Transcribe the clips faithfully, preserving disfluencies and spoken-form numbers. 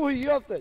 Ну, ёптать!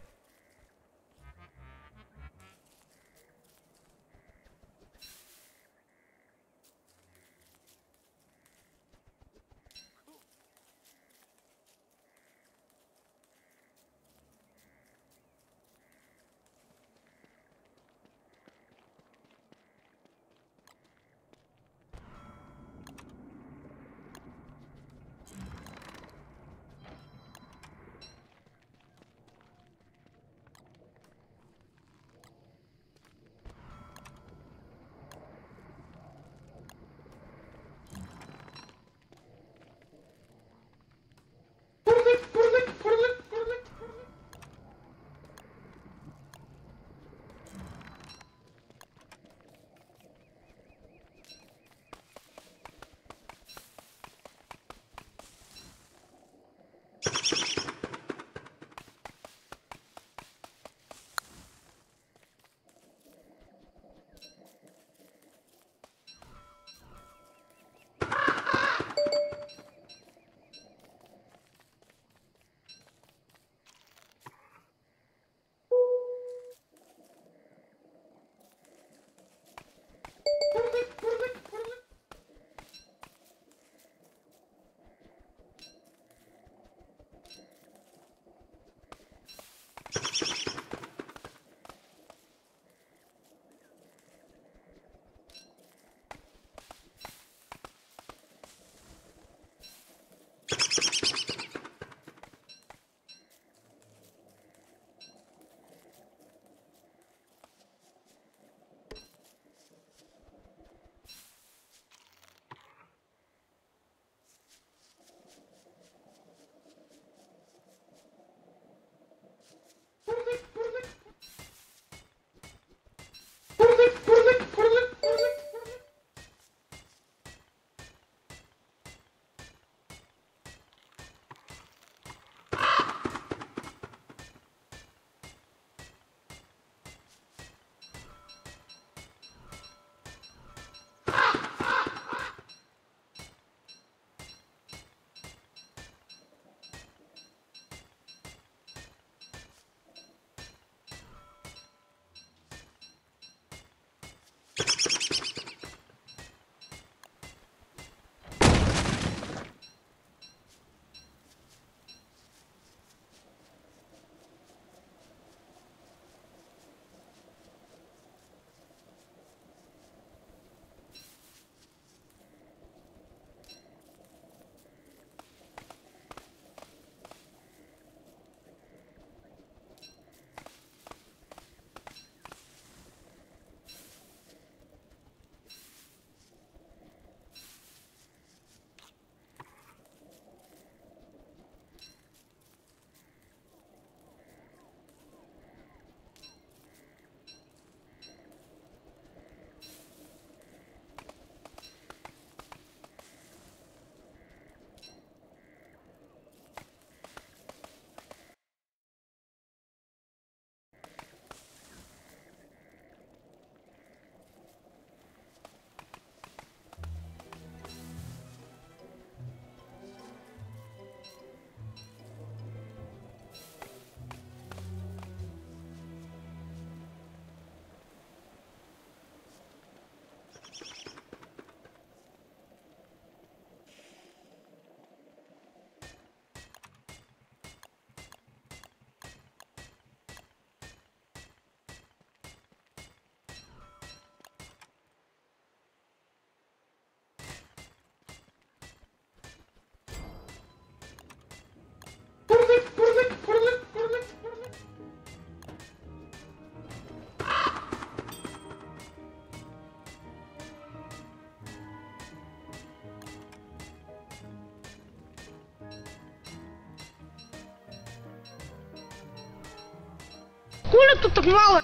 Хули тут так мало?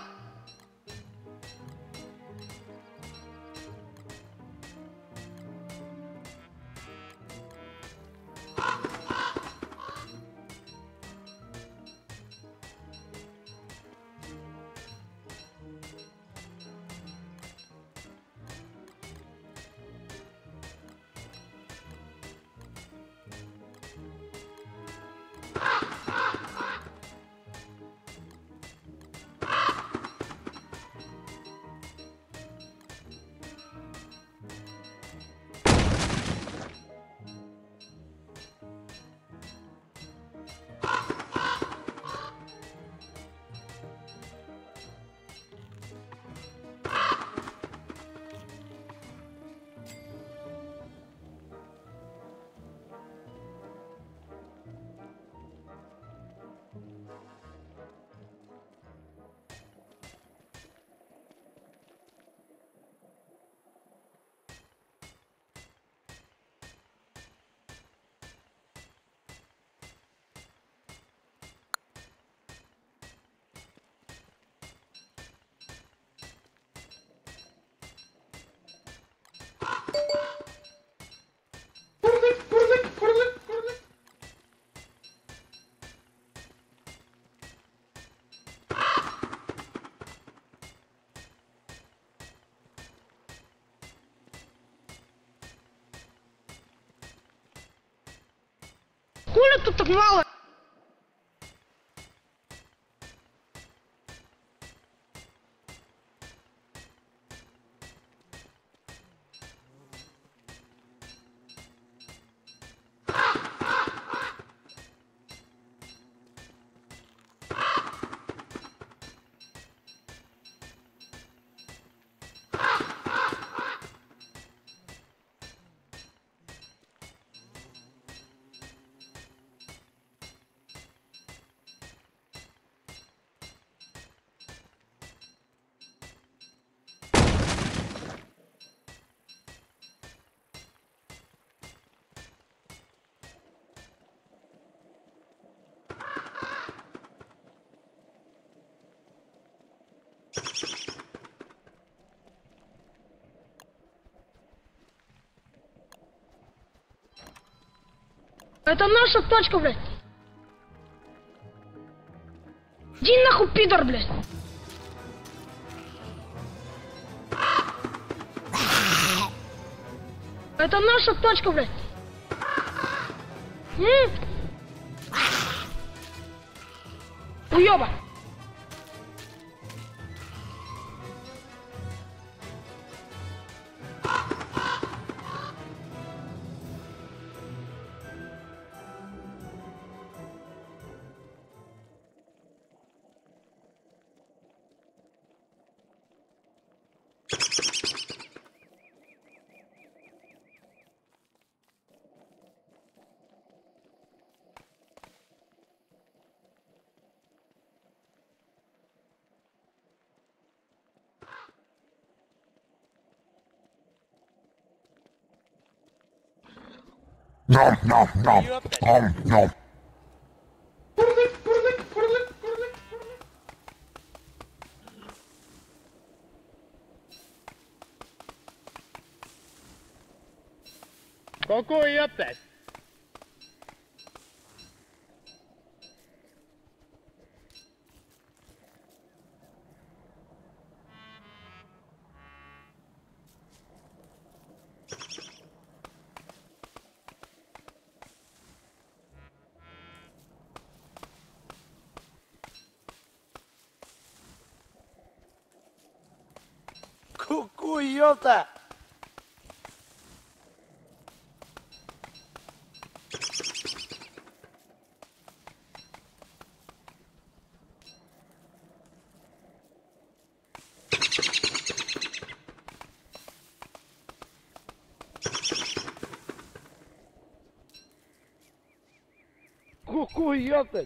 Хули тут так мало? Это наша точка, блядь. Иди нахуй, пидор, блядь. Это наша точка, блядь. М? Уёба. Nom nom nom nom nom. Какой опять? Ку-ку, ёпта! Ку-ку, ёпта!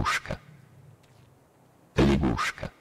лягушка, лягушка.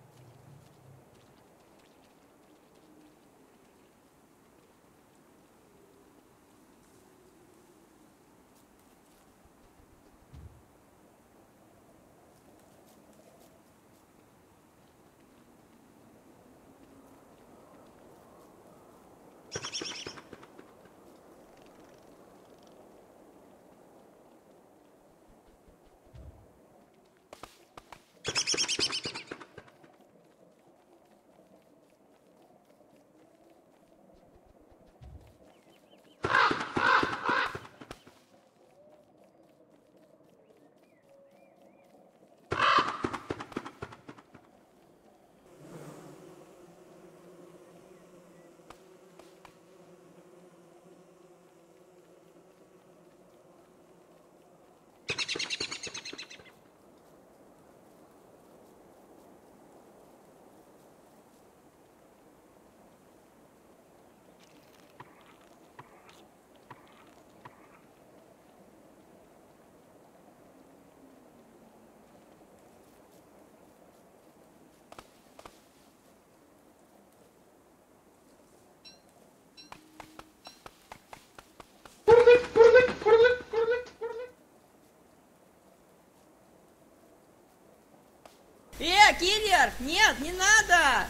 Э, киллер! Нет, не надо!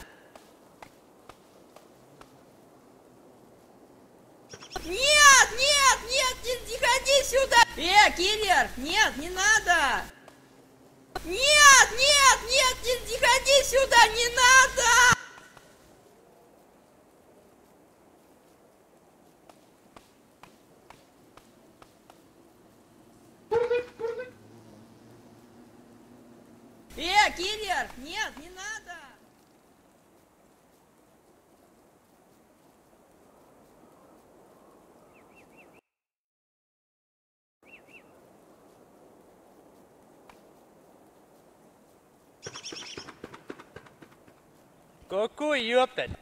Нет, нет, нет, не, не ходи сюда! Э, киллер! Нет, не надо! Нет, нет, нет, не, не ходи сюда, не надо! Э, киллер! Нет, не надо! Ку-ку, ёптать.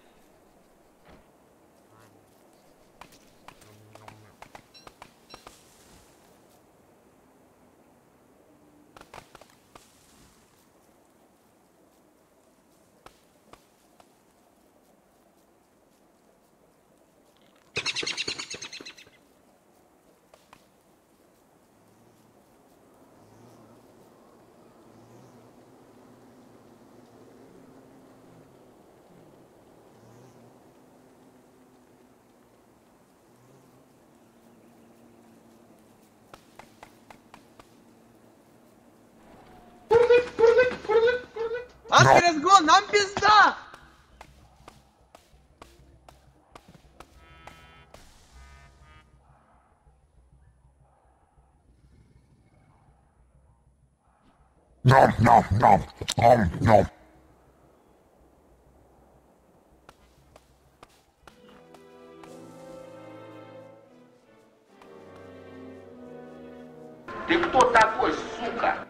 Адский разгон, нам пизда! Ням, ням, ням, ням, ням. Ты кто такой, сука?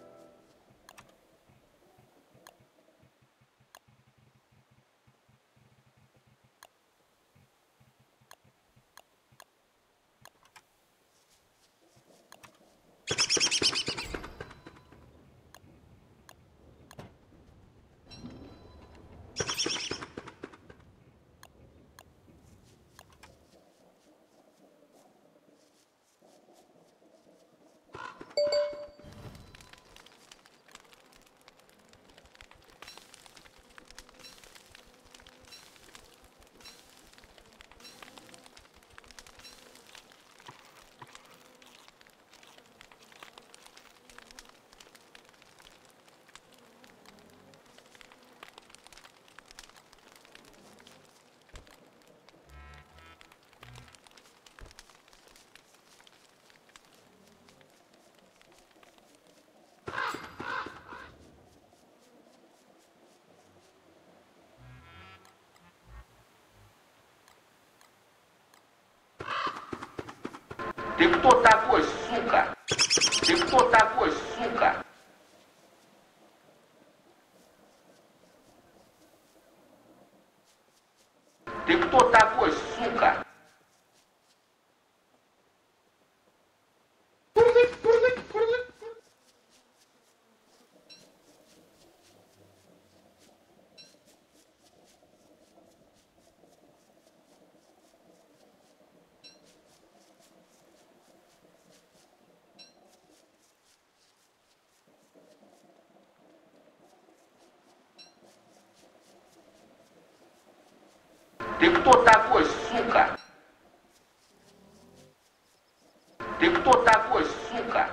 Ты кто такой, сука? Ты кто такой, сука? Ты кто такой, сука? Ты кто такой, сука? Ты кто такой, сука?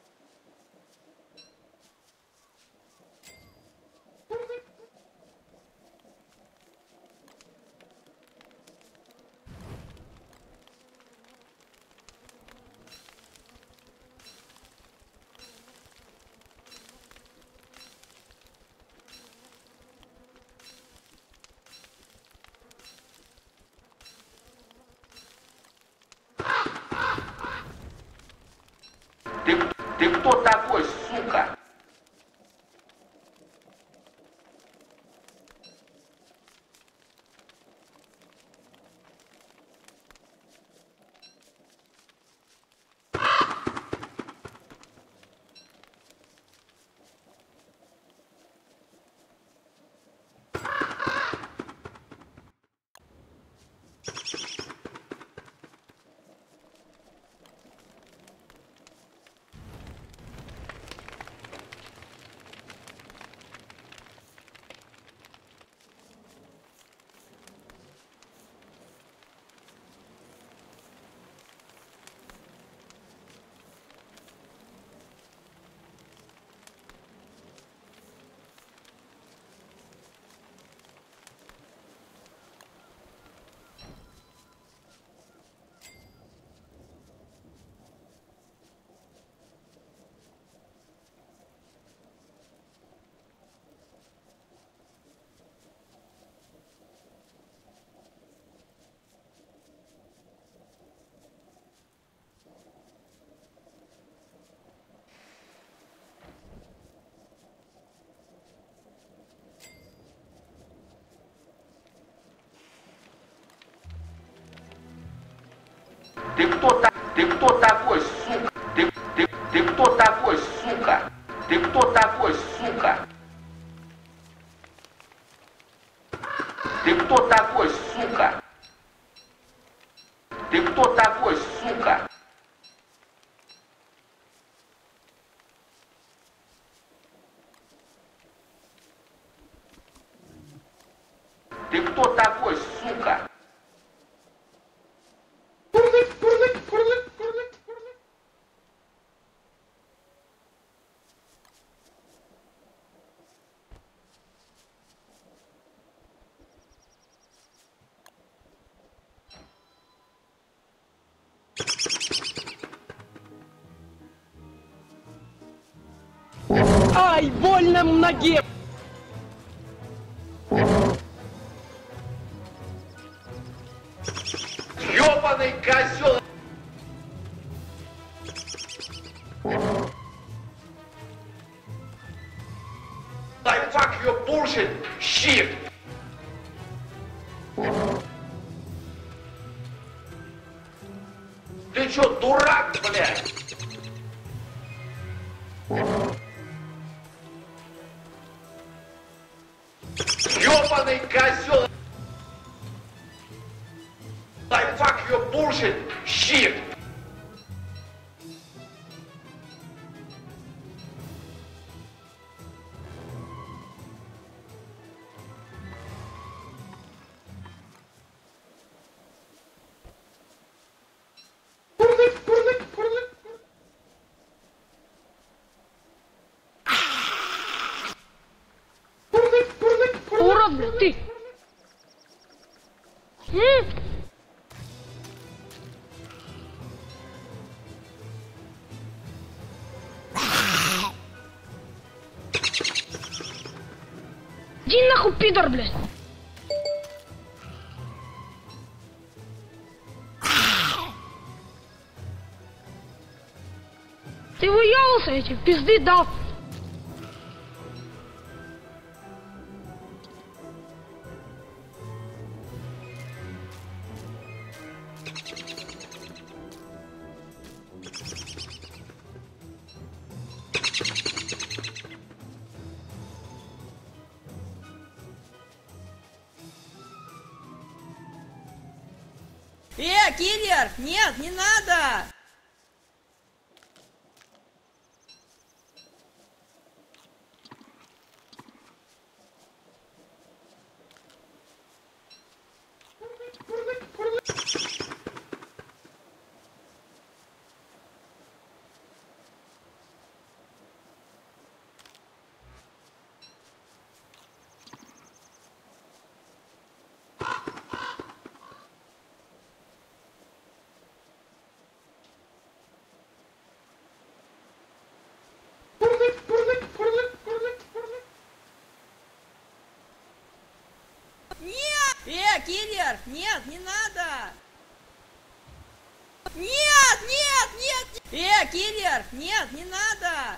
Ты, ты кто такой, сука? Ты кто, та, ты кто такой, сука? Ты, ты, ты кто такой, сука? Ты кто такой, сука? Ты кто такой, сука? Ты кто такой, сука? Ты кто такой, сука? Ай, больно в ноге! Ёбаный козёл! I fuck your bullshit shit! Ты чё, дурак, блядь? Ёбаный козёл! I fuck your bullshit shit! Урод, блядь, ты! М? Иди нахуй, пидор, блядь! Ты выебался этим, пизды дал! Э, киллер! Нет, не надо! Э, киллер! Нет, не надо! Нет, нет, нет! Э, киллер! Нет, не надо!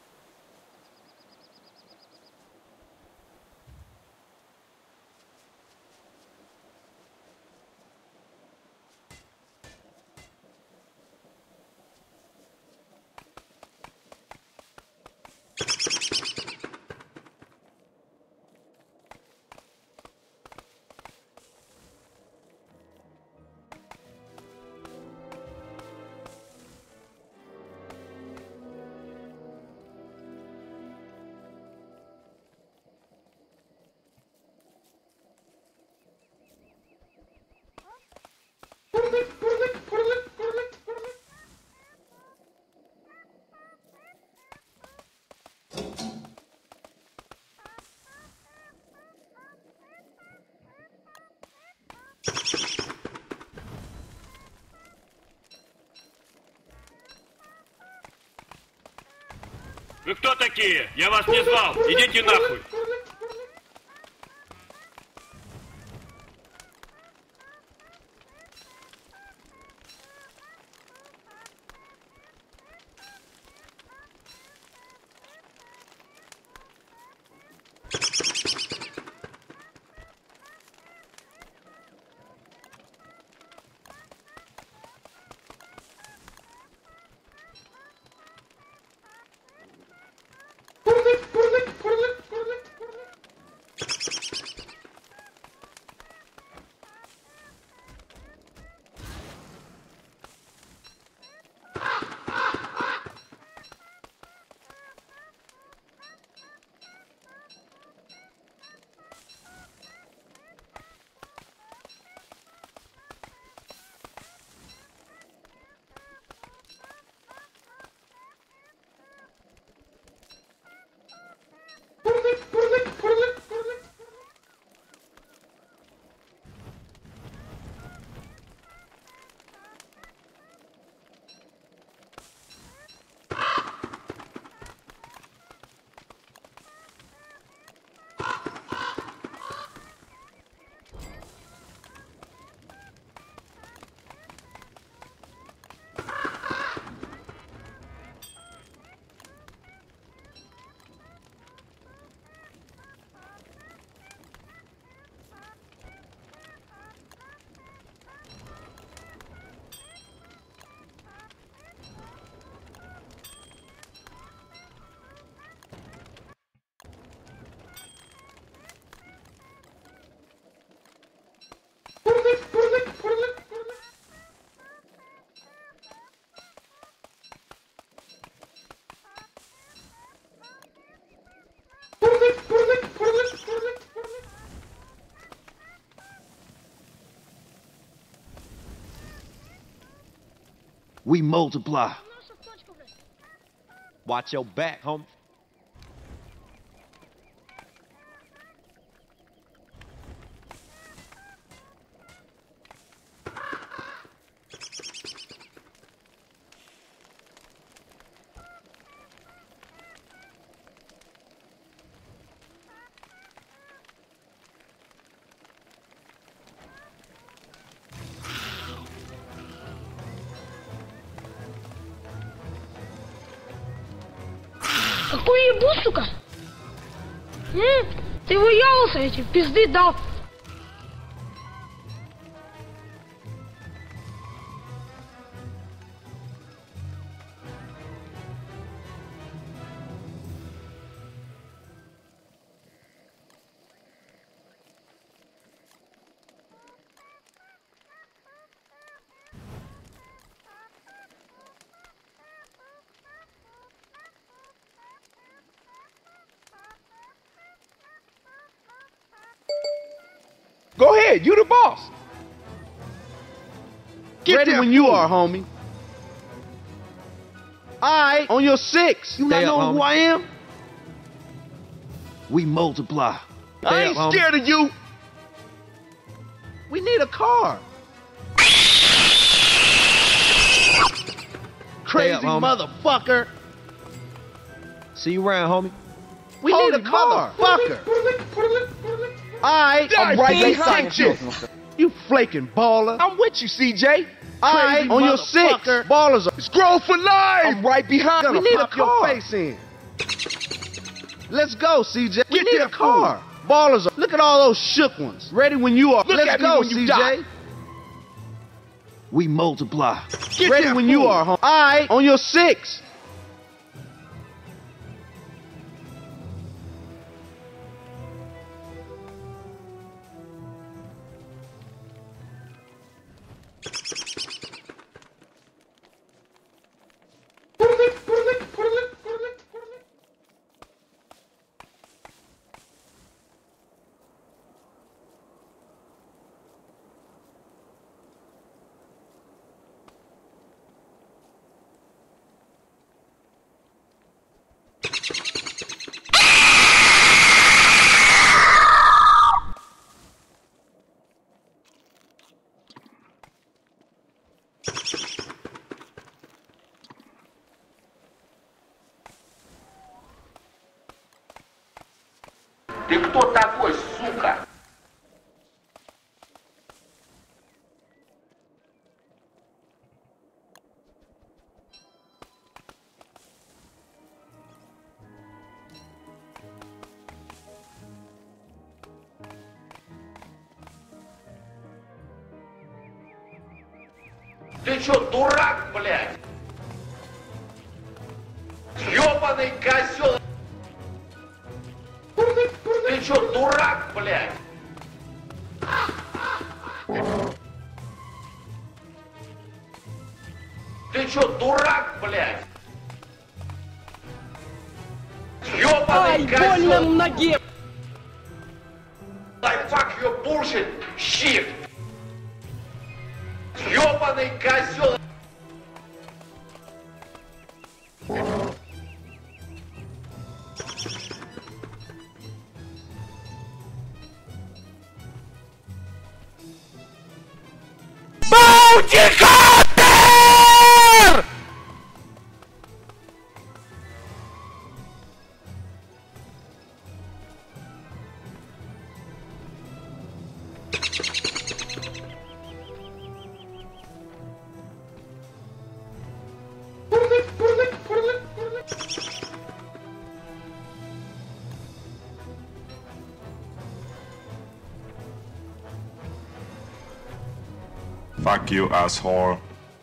Вы кто такие? Я вас не звал. Идите нахуй. We multiply. Наша тачка, блядь. Watch your back, homie. Какую ебу, сука? М? Ты выебался эти, пизды дал. Go ahead, you the boss. Get Ready that when you food. are, homie. Alright, on your six. You Stay not up, know who homie. I am? We multiply. I Stay ain't up, homie. scared of you. We need a car. Crazy up, homie. motherfucker. See you around, homie. We Holy need a car. motherfucker. Alright, I'm right behind you. You flaking baller. I'm with you, C J. Alright, on your six. Ballers are. It's grown for life. I'm right behind. We need a pop car. your face in. Let's go, C J. We Get need that a car. Ballers are. Look at all those shook ones. Ready when you are. Look Let's at me go, when you C J. die. We multiply. Get Ready that when you fool. are, home. Alright, on your six. Ты кто такой, сука? Ты чё, дурак, блядь? Ёбаный козёл! Ты чё, дурак, блядь? Ты чё, дурак, блядь? Ёбаный козёл! Ай, больно в ноге! Like, fuck your bullshit, shit! Ёбаный козёл! Баунти-хантер! Fuck you, asshole.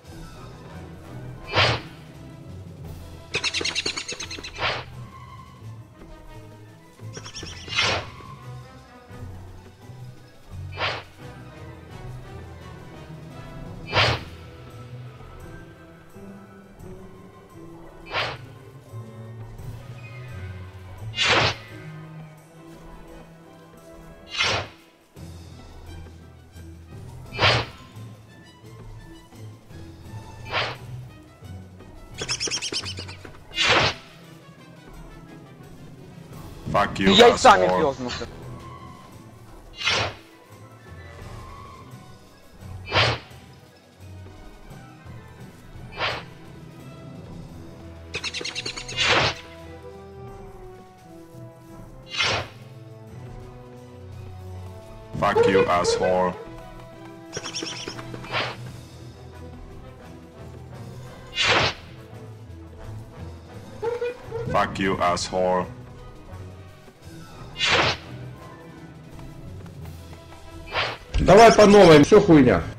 Fuck you, Яйцами asshole. хлёстнулся. Fuck you, asshole. Fuck you, asshole. Давай по новой, все хуйня.